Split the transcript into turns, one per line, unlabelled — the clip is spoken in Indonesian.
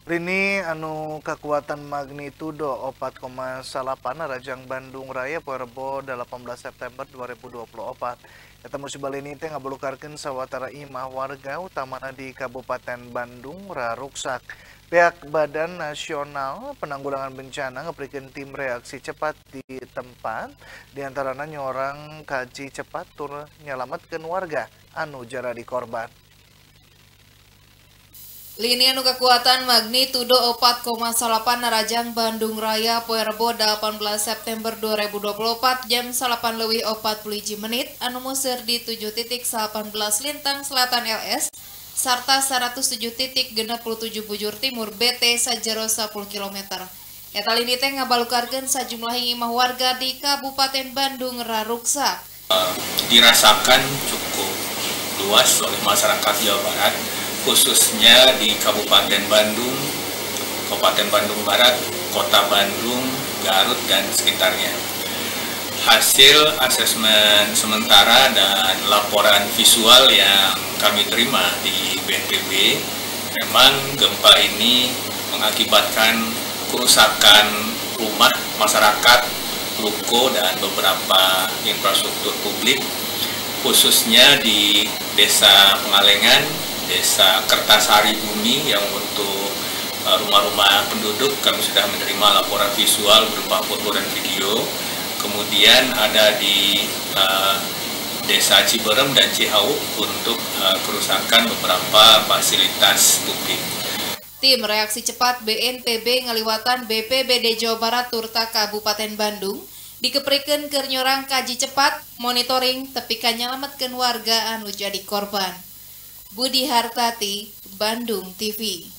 Rini anu kekuatan magnitudo 4,8 Rajang Bandung Raya poe Rebo 18 September 2024. Eta musibah ini teh ngabelukarkeun sawatara imah warga utamana di Kabupaten Bandung raruksak. Pihak Badan Nasional Penanggulangan Bencana ngeprikeun tim reaksi cepat di tempat, diantaranya nyorang kaji cepat tur nyelametkeun warga anu jaradi korban.
Lini anu kekuatan magnitudo 4,8 Rajang Bandung Raya poe Rebo 18 September 2024 jam 8:41 anu museur di 7.18 lintang selatan LS sarta 107.67 bujur timur BT sajero 10 km. Eta lini teh ngabalukarkeun sajumlah imah warga di Kabupaten Bandung raruksak.
Dirasakan cukup luas oleh masyarakat Jawa Barat, khususnya di Kabupaten Bandung, Kabupaten Bandung Barat, Kota Bandung, Garut, dan sekitarnya. Hasil asesmen sementara dan laporan visual yang kami terima di BNPB, memang gempa ini mengakibatkan kerusakan rumah masyarakat, ruko, dan beberapa infrastruktur publik, khususnya di Desa Pengalengan, Desa Kertasari Bumi yang untuk rumah-rumah penduduk kami sudah menerima laporan visual berupa foto dan video. Kemudian ada di Desa Ciberem dan Cihauk untuk kerusakan beberapa fasilitas publik.
Tim reaksi cepat BNPB ngaliwatan BPBD Jawa Barat turta Kabupaten Bandung dikeprikeun keur nyorang kaji cepat monitoring tepikan nyelametkeun warga anu jadi korban. Budi Hartati, Bandung TV.